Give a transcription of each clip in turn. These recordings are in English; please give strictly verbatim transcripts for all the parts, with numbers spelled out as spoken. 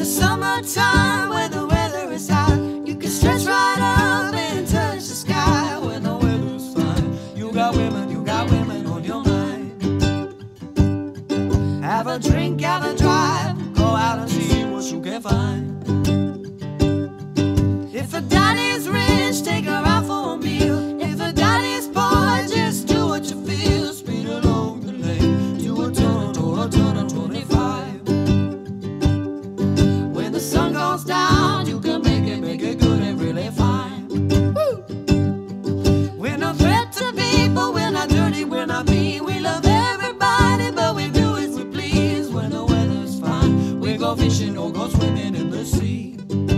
the summertime, when the weather is hot, you can stretch right up and touch the sky. When the weather's fine, you got women, you got women on your mind. Have a drink, have a drive, go out and see what you can find. If a daddy's rich, take her out for a meal. If a daddy's poor, just do what you feel. Speed along the lane, do a turn, do a turn on twenty-five. When the sun goes down, you can make it, make it good and really fine. Woo! We're no threat to people, we're not dirty, we're not mean. We love everybody, but we do as we please. When the weather's fine, we go fishing or go swimming in the sea.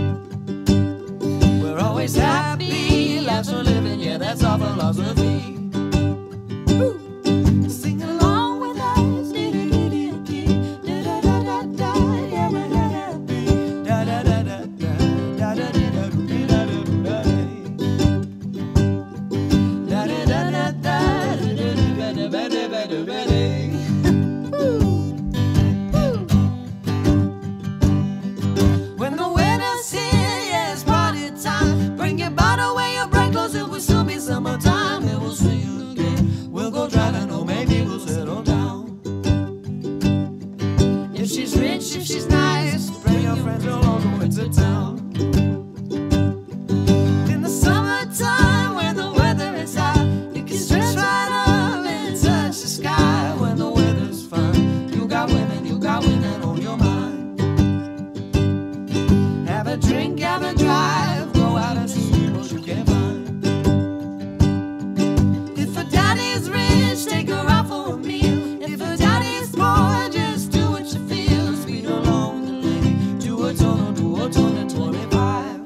Always happy, life's for living, yeah, that's our philosophy. Woo. Sing along with us, da-da-da-da-da, yeah, we're happy, da-da-da-da-da, da-da-da-da-da-da-da-da, da-da-da-da-da-da-da-da-da-da-da-da-da-da. When the weather's here, yeah, it's party time. Bring your bottle, wear your bright clothes, it will soon be summertime. And we'll see you again. We'll go driving, or maybe we'll settle down. If she's rich, if she's nice, bring your friends along the way to town. In the summertime, when the weather is hot, you can stretch right up and touch the sky. When the weather's fine, you got women, you got women on your mind. Have a drink, have a drive, go out and see what you can find. If a daddy's rich, take her out for a meal. If a daddy's poor, just do what you feel. Speed along the lane, do a turn, do a turn at twenty-five.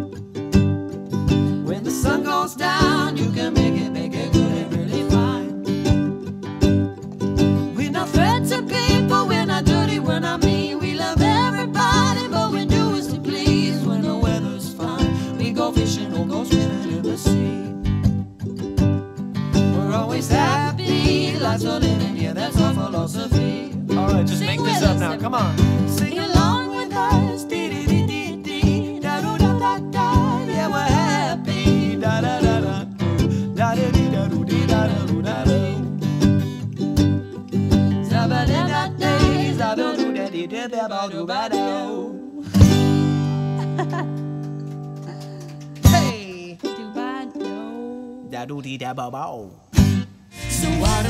When the sun goes down, you can make it, make it good and really fine. We're not threat to people, we're not dirty, we're not mean. We love everybody, but we do as we please. When the weather's fine, we go fishing or go swimming in the sea. We're always happy, life's for living, yeah, that's our philosophy. Alright, just make this up now, come on. Sing along with us, dee-dee-dee-dee-dee, da-doo-da-da-da, yeah, we're happy, da-da-da-da, da-da-dee-da-doo-dee-da-da-doo-da-doo. Za-ba-da-da-day, za-ba-doo-da-dee-da-ba-doo-ba-doo. Hey, Do bad, no. da-doo-dee-da-ba-ba-oh. So what